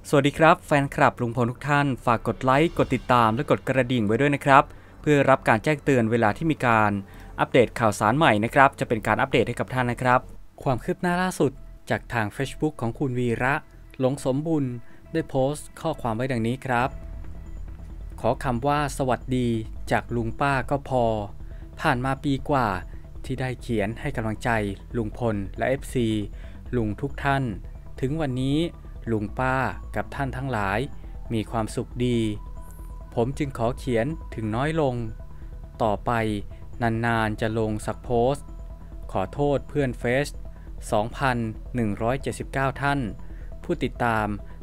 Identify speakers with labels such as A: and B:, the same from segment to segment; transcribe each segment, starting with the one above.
A: สวัสดีครับแฟนคลับลุงพลทุกท่านฝากกดไลค์กดติดตามและกดกระดิ่งไว้ด้วยนะครับเพื่อรับการแจ้งเตือนเวลาที่มีการอัปเดตข่าวสารใหม่นะครับจะเป็นการอัปเดตให้กับท่านนะครับความคืบหน้าล่าสุดจากทาง Facebook ของคุณวีระหลงสมบุญได้โพสต์ข้อความไว้ดังนี้ครับขอคำว่าสวัสดีจากลุงป้าก็พอผ่านมาปีกว่าที่ได้เขียนให้กำลังใจลุงพลและ FC ลุงทุกท่านถึงวันนี้ลุงป้ากับท่านทั้งหลายมีความสุขดีผมจึงขอเขียนถึงน้อยลงต่อไปนานๆจะลงสักโพสต์ขอโทษเพื่อนเฟซ 2,179 ท่านผู้ติดตาม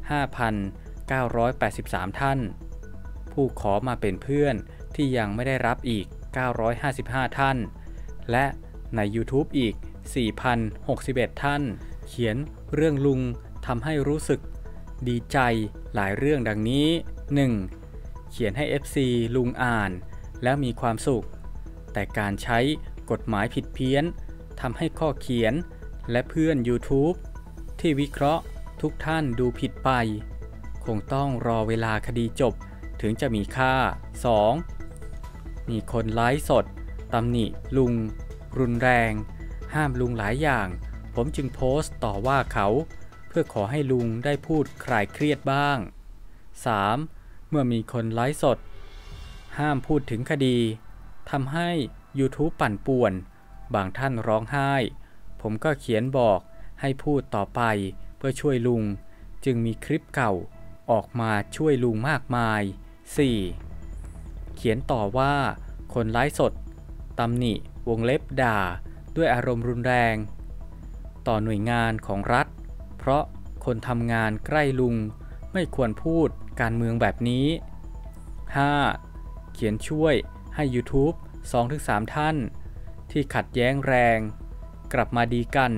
A: 5,983 ท่านผู้ขอมาเป็นเพื่อนที่ยังไม่ได้รับอีก 955 ท่านและใน YouTube อีก 4,061 ท่านเขียนเรื่องลุงทำให้รู้สึกดีใจหลายเรื่องดังนี้ 1. เขียนให้ FC ลุงอ่านแล้วมีความสุขแต่การใช้กฎหมายผิดเพี้ยนทำให้ข้อเขียนและเพื่อน YouTube ที่วิเคราะห์ทุกท่านดูผิดไปคงต้องรอเวลาคดีจบถึงจะมีค่า 2. มีคนไลฟ์สดตำหนิลุงรุนแรงห้ามลุงหลายอย่างผมจึงโพสต์ต่อว่าเขาเพื่อขอให้ลุงได้พูดคลายเครียดบ้าง 3. เมื่อมีคนไลฟ์สดห้ามพูดถึงคดีทำให้ YouTube ปั่นป่วนบางท่านร้องไห้ผมก็เขียนบอกให้พูดต่อไปเพื่อช่วยลุงจึงมีคลิปเก่าออกมาช่วยลุงมากมาย 4. เขียนต่อว่าคนไลฟ์สดตำหนิวงเล็บด่าด้วยอารมณ์รุนแรงต่อหน่วยงานของรัฐเพราะคนทำงานใกล้ลุงไม่ควรพูดการเมืองแบบนี้ 5. เขียนช่วยให้ YouTube 2-3 ท่านที่ขัดแย้งแรงกลับมาดีกัน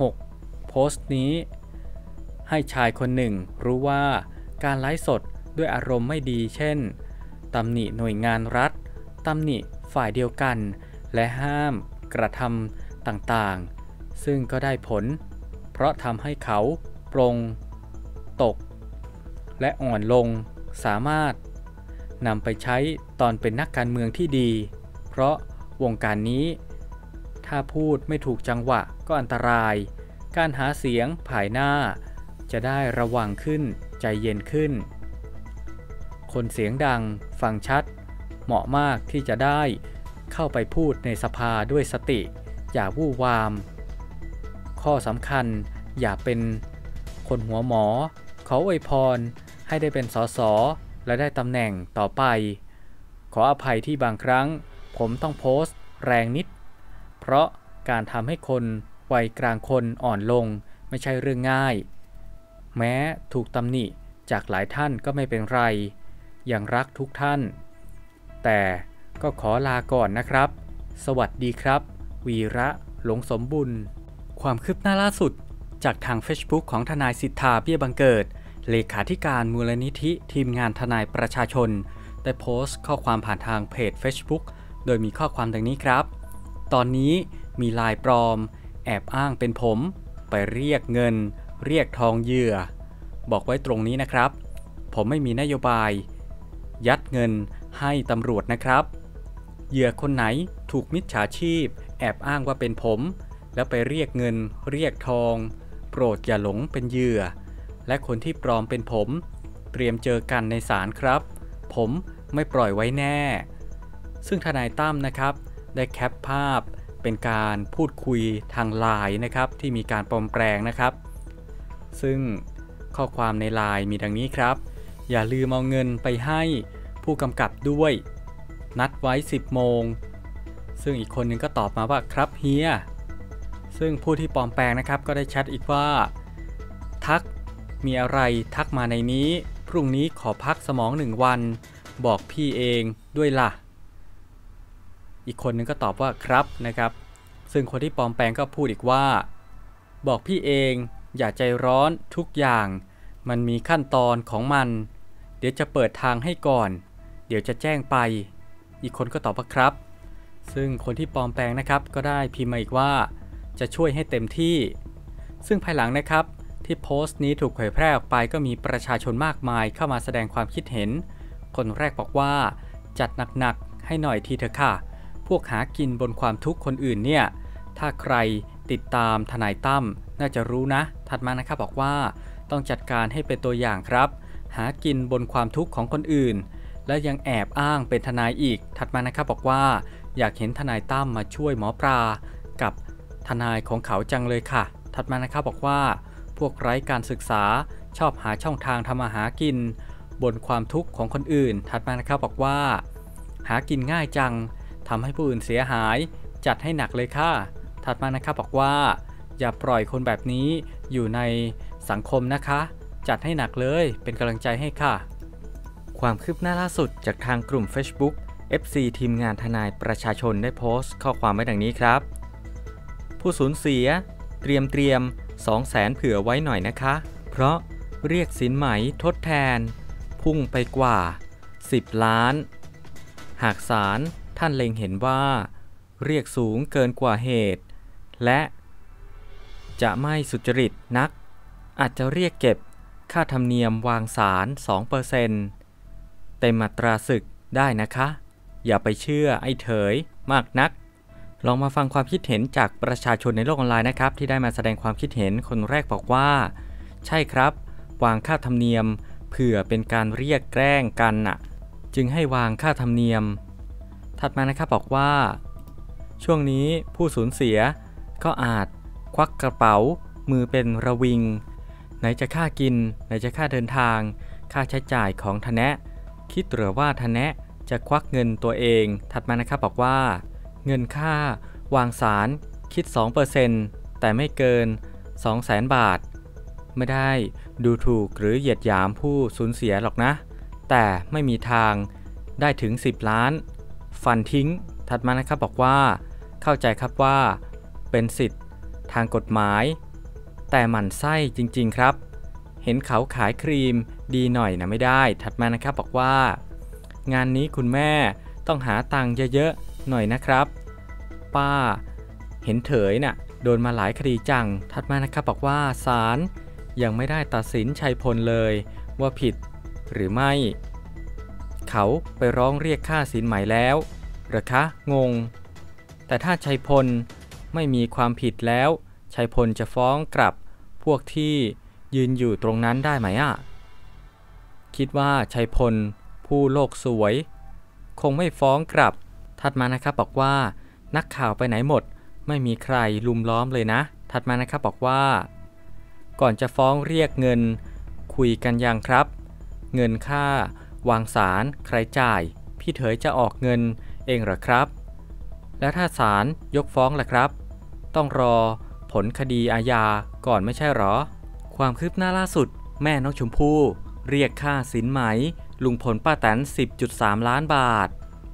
A: 6. โพสต์นี้ให้ชายคนหนึ่งรู้ว่าการไลฟ์สดด้วยอารมณ์ไม่ดีเช่นตำหนิหน่วยงานรัฐตำหนิฝ่ายเดียวกันและห้ามกระทำต่างๆซึ่งก็ได้ผลเพราะทำให้เขาปรงตกและอ่อนลงสามารถนำไปใช้ตอนเป็นนักการเมืองที่ดีเพราะวงการนี้ถ้าพูดไม่ถูกจังหวะก็อันตรายการหาเสียงภายหน้าจะได้ระวังขึ้นใจเย็นขึ้นคนเสียงดังฟังชัดเหมาะมากที่จะได้เข้าไปพูดในสภาด้วยสติอย่าวู่วามข้อสำคัญอย่าเป็นคนหัวหมอขออวยพรให้ได้เป็นสสและได้ตำแหน่งต่อไปขออภัยที่บางครั้งผมต้องโพสต์แรงนิดเพราะการทำให้คนวัยกลางคนอ่อนลงไม่ใช่เรื่องง่ายแม้ถูกตำหนิจากหลายท่านก็ไม่เป็นไรยังรักทุกท่านแต่ก็ขอลาก่อนนะครับสวัสดีครับวีระหลงสมบุญความคืบหน้าล่าสุดจากทาง Facebook ของทนายสิทธาเบี้ยบังเกิดเลขาธิการมูลนิธิทีมงานทนายประชาชนได้โพสต์ข้อความผ่านทางเพจ Facebook โดยมีข้อความดังนี้ครับตอนนี้มีไลน์ปลอมแอบอ้างเป็นผมไปเรียกเงินเรียกทองเหยื่อบอกไว้ตรงนี้นะครับผมไม่มีนโยบายยัดเงินให้ตำรวจนะครับเหยื่อคนไหนถูกมิจฉาชีพแอบอ้างว่าเป็นผมแล้วไปเรียกเงินเรียกทองโปรดอย่าหลงเป็นเหยื่อและคนที่ปลอมเป็นผมเตรียมเจอกันในศาลครับผมไม่ปล่อยไว้แน่ซึ่งทนายตั้มนะครับได้แคปภาพเป็นการพูดคุยทางไลน์นะครับที่มีการปลอมแปลงนะครับซึ่งข้อความในไลน์มีดังนี้ครับอย่าลืมเอาเงินไปให้ผู้กำกับด้วยนัดไว้ 10 โมงซึ่งอีกคนนึงก็ตอบมาว่าครับเฮียซึ่งผู้ที่ปลอมแปลงนะครับก็ได้แชทอีกว่าทักมีอะไรทักมาในนี้พรุ่งนี้ขอพักสมอง1 วันบอกพี่เองด้วยล่ะอีกคนนึงก็ตอบว่าครับนะครับซึ่งคนที่ปลอมแปลงก็พูดอีกว่าบอกพี่เองอย่าใจร้อนทุกอย่างมันมีขั้นตอนของมันเดี๋ยวจะเปิดทางให้ก่อนเดี๋ยวจะแจ้งไปอีกคนก็ตอบว่าครับซึ่งคนที่ปลอมแปลงนะครับก็ได้พิมพ์มาอีกว่าจะช่วยให้เต็มที่ซึ่งภายหลังนะครับที่โพสต์นี้ถูกเผยแพร่ออกไปก็มีประชาชนมากมายเข้ามาแสดงความคิดเห็นคนแรกบอกว่าจัดหนักๆให้หน่อยทีเถอะค่ะพวกหากินบนความทุกข์คนอื่นเนี่ยถ้าใครติดตามทนายตั้มน่าจะรู้นะถัดมานะครับบอกว่าต้องจัดการให้เป็นตัวอย่างครับหากินบนความทุกข์ของคนอื่นและยังแอบอ้างเป็นทนายอีกถัดมานะครับบอกว่าอยากเห็นทนายตั้มมาช่วยหมอปลากับทนายของเขาจังเลยค่ะถัดมานะครับบอกว่าพวกไร้การศึกษาชอบหาช่องทางทำมาหากินบนความทุกข์ของคนอื่นถัดมานะครับบอกว่าหากินง่ายจังทำให้ผู้อื่นเสียหายจัดให้หนักเลยค่ะถัดมานะครับบอกว่าอย่าปล่อยคนแบบนี้อยู่ในสังคมนะคะจัดให้หนักเลยเป็นกำลังใจให้ค่ะความคืบหน้าล่าสุดจากทางกลุ่ม Facebook FC ทีมงานทนายประชาชนได้โพสต์ข้อความไว้ดังนี้ครับผู้สูญเสียเตรียม200,000เผื่อไว้หน่อยนะคะเพราะเรียกสินไหมทดแทนพุ่งไปกว่า10 ล้านหากศาลท่านเล็งเห็นว่าเรียกสูงเกินกว่าเหตุและจะไม่สุจริตนักอาจจะเรียกเก็บค่าธรรมเนียมวางศาล 2% เต็มอัตราศึกได้นะคะอย่าไปเชื่อไอ้เถยมากนักลองมาฟังความคิดเห็นจากประชาชนในโลกออนไลน์นะครับที่ได้มาแสดงความคิดเห็นคนแรกบอกว่าใช่ครับวางค่าธรรมเนียมเผื่อเป็นการเรียกแกล้งกันน่ะจึงให้วางค่าธรรมเนียมถัดมานะครับบอกว่าช่วงนี้ผู้สูญเสียก็อาจควักกระเป๋ามือเป็นระวิงไหนจะค่ากินไหนจะค่าเดินทางค่าใช้จ่ายของทนะคิดหรือว่าทนะจะควักเงินตัวเองถัดมานะครับบอกว่าเงินค่าวางศาลคิด 2% แต่ไม่เกิน 200,000 บาทไม่ได้ดูถูกหรือเหยียดหยามผู้สูญเสียหรอกนะแต่ไม่มีทางได้ถึง10 ล้านฟันทิ้งถัดมานะครับบอกว่าเข้าใจครับว่าเป็นสิทธิ์ทางกฎหมายแต่หมั่นไส้จริงๆครับเห็นเขาขายครีมดีหน่อยนะไม่ได้ถัดมานะครับบอกว่างานนี้คุณแม่ต้องหาตังค์เยอะๆหน่อยนะครับป้าเห็นเถยน่ะโดนมาหลายคดีจังถัดมานะครับบอกว่าศาลยังไม่ได้ตัดสินชัยพลเลยว่าผิดหรือไม่เขาไปร้องเรียกค่าสินไหมแล้วหรือคะงงแต่ถ้าชัยพลไม่มีความผิดแล้วชัยพลจะฟ้องกลับพวกที่ยืนอยู่ตรงนั้นได้ไหมอ่ะคิดว่าชัยพลผู้โลกสวยคงไม่ฟ้องกลับถัดมานะครับบอกว่านักข่าวไปไหนหมดไม่มีใครลุมล้อมเลยนะถัดมานะครับบอกว่าก่อนจะฟ้องเรียกเงินคุยกันยังครับเงินค่าวางศาลใครจ่ายพี่เถยจะออกเงินเองเหรอครับแล้วถ้าศาลยกฟ้องล่ะครับต้องรอผลคดีอาญาก่อนไม่ใช่หรอความคืบหน้าล่าสุดแม่น้องชมพู่เรียกค่าสินไหมลุงพลป้าแตน 10.3 ล้านบาท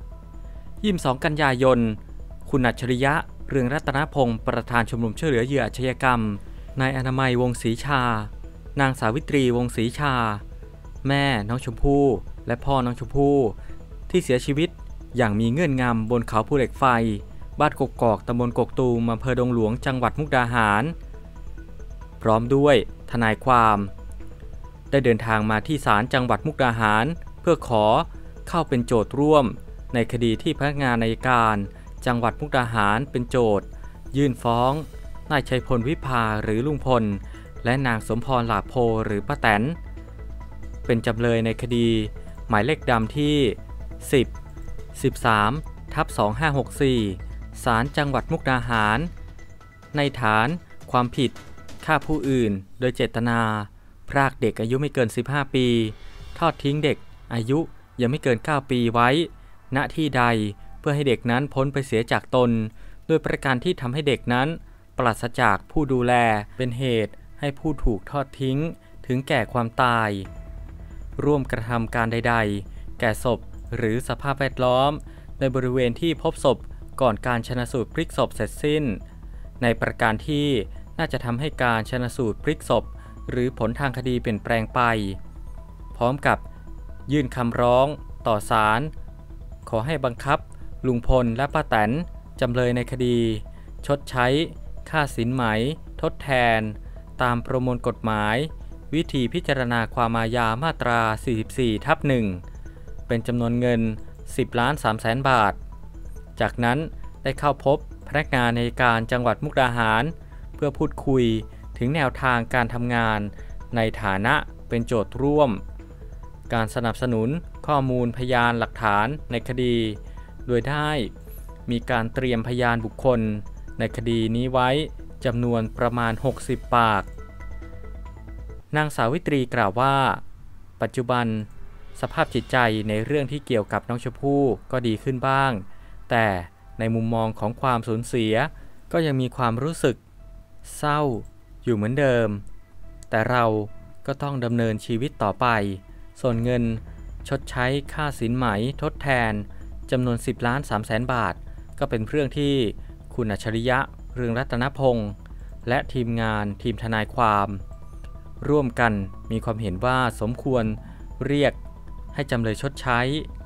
A: 22 กันยายนคุณอัจฉริยะเรืองรัตนพงศ์ประธานชมรมช่วยเหลือเหยื่ออาชญากรรมนายอนามัยวงศ์ศรีชานางสาวิตรีวงศ์ศรีชาแม่น้องชมพู่และพ่อน้องชมพู่ที่เสียชีวิตอย่างมีเงื่อนงำบนเขาภูเหล็กไฟบ้านกกอกตำบลกกตูมอำเภอดงหลวงจังหวัดมุกดาหารพร้อมด้วยทนายความได้เดินทางมาที่ศาลจังหวัดมุกดาหารเพื่อขอเข้าเป็นโจทย์ร่วมในคดีที่พนักงานอัยการจังหวัดมุกดาหารเป็นโจทย์ยื่นฟ้องนายชัยพลวิภาหรือลุงพลและนางสมพรหลาโพหรือป้าแตนเป็นจำเลยในคดีหมายเลขดำที่10-13/2564ศาลจังหวัดมุกดาหารในฐานความผิดฆ่าผู้อื่นโดยเจตนาพรากเด็กอายุไม่เกิน15 ปีทอดทิ้งเด็กอายุยังไม่เกิน9 ปีไว้ณที่ใดเพื่อให้เด็กนั้นพ้นไปเสียจากตนโดยประการที่ทำให้เด็กนั้นปราศจากผู้ดูแลเป็นเหตุให้ผู้ถูกทอดทิ้งถึงแก่ความตายร่วมกระทำการใดๆแก่ศพหรือสภาพแวดล้อมในบริเวณที่พบศพก่อนการชันสูตรพลิกศพเสร็จสิ้นในประการที่น่าจะทำให้การชันสูตรพลิกศพหรือผลทางคดีเปลี่ยนแปลงไปพร้อมกับยื่นคำร้องต่อศาลขอให้บังคับลุงพลและป้าแตนจำเลยในคดีชดใช้ค่าสินไหมทดแทนตามประมวลกฎหมายวิธีพิจารณาความอาญามาตรา 44/1 เป็นจำนวนเงิน 10,300,000 บาทจากนั้นได้เข้าพบพนักงานอัยการจังหวัดมุกดาหารเพื่อพูดคุยถึงแนวทางการทำงานในฐานะเป็นโจทย์ร่วมการสนับสนุนข้อมูลพยานหลักฐานในคดีโดยได้มีการเตรียมพยานบุคคลในคดีนี้ไว้จำนวนประมาณ60ปากนางสาวิตรีกล่าวว่าปัจจุบันสภาพจิตใจในเรื่องที่เกี่ยวกับน้องชมพู่ก็ดีขึ้นบ้างแต่ในมุมมองของความสูญเสียก็ยังมีความรู้สึกเศร้าอยู่เหมือนเดิมแต่เราก็ต้องดำเนินชีวิตต่อไปส่วนเงินชดใช้ค่าสินไหมทดแทนจำนวน 10,300,000 บาทก็เป็นเรื่องที่คุณอัจฉริยะเรืองรัตนพงษ์และทีมงานทีมทนายความร่วมกันมีความเห็นว่าสมควรเรียกให้จำเลยชดใช้